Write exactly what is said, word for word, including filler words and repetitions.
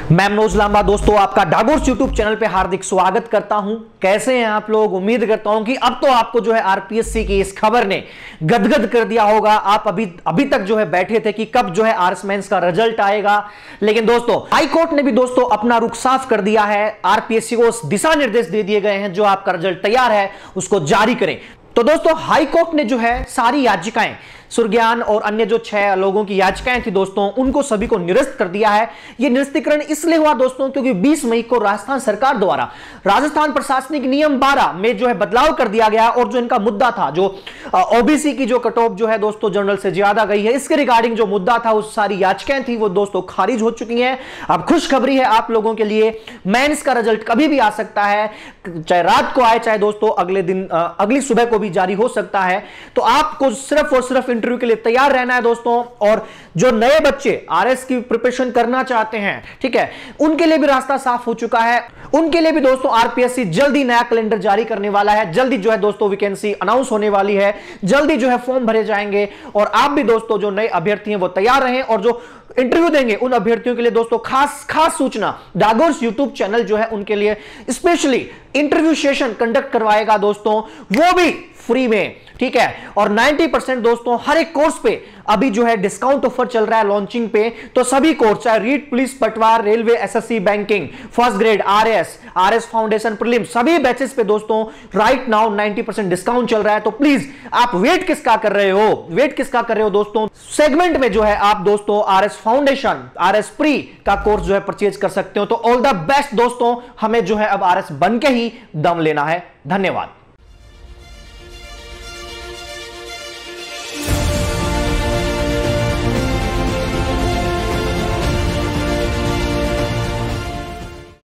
मैं मनोज लांबा दोस्तों आपका डागोर्स यूट्यूब चैनल पे हार्दिक स्वागत करता हूं। कैसे हैं आप लोग? उम्मीद करता हूं कि अब तो आपको जो है आरपीएससी की इस खबर ने गदगद कर दिया होगा। आप अभी अभी तक जो है बैठे थे कि कब जो है आरएस मेंस का रिजल्ट आएगा, लेकिन दोस्तों हाई कोर्ट ने भी दोस्तों अपना रुख साफ कर दिया है। आरपीएससी को दिशा निर्देश दे दिए गए हैं, जो आपका रिजल्ट तैयार है उसको जारी करें। तो दोस्तों हाई कोर्ट ने जो है सारी याचिकाएं, सुरज्ञान और अन्य जो छह लोगों की याचिकाएं थी दोस्तों, उनको सभी को निरस्त कर दिया है। यह निरस्तीकरण इसलिए हुआ दोस्तों क्योंकि बीस मई को राजस्थान सरकार द्वारा राजस्थान प्रशासनिक नियम बारह में जो है बदलाव कर दिया गया और जो इनका मुद्दा था, जो ओबीसी की जो कट ऑफ जो है दोस्तों जनरल से ज्यादा गई है, इसके रिगार्डिंग जो मुद्दा था, उस सारी याचिकाएं थी वो दोस्तों खारिज हो चुकी हैं। अब खुशखबरी है आप लोगों के लिए, मेंस का रिजल्ट कभी भी आ सकता है, चाहे रात को आए चाहे दोस्तों अगले दिन अगली सुबह को भी जारी हो सकता है। तो आपको सिर्फ और सिर्फ इंटरव्यू के लिए तैयार रहना है दोस्तों। और जो नए बच्चे आरएस की प्रिपरेशन करना चाहते हैं, ठीक है, उनके लिए भी रास्ता साफ हो चुका है। उनके लिए भी दोस्तों आरपीएससी जल्दी नया कैलेंडर जारी करने वाला है। जल्दी जो है दोस्तों वैकेंसी अनाउंस होने वाली है, जल्दी जो है फॉर्म भरे जाएंगे। और आप भी दोस्तों जो नए अभ्यर्थी हैं वो तैयार रहें, और जो इंटरव्यू देंगे उन अभ्यर्थियों के लिए दोस्तों खास खास सूचना, डागोर्स यूट्यूब चैनल जो है उनके लिए स्पेशली इंटरव्यू सेशन कंडक्ट करवाएगा दोस्तों, वो भी फ्री में, ठीक है। और नब्बे परसेंट दोस्तों हर एक कोर्स पे अभी जो है डिस्काउंट ऑफर चल रहा है लॉन्चिंग पे। तो सभी कोर्स, चाहे रीट, पुलिस, पटवार, railway, SSC, banking, first grade, RS, RS foundation, prelim, सभी बैचेस पे दोस्तों राइट नाउ नब्बे परसेंट डिस्काउंट चल रहा है। तो प्लीज आप वेट किसका कर रहे हो, वेट किसका कर रहे हो दोस्तों? सेगमेंट में जो है आप दोस्तों आरएस फाउंडेशन, आरएस प्री का कोर्स जो है परचेज कर सकते हो। तो ऑल द बेस्ट दोस्तों, हमें जो है अब आरएस बन के ही दम लेना है। धन्यवाद।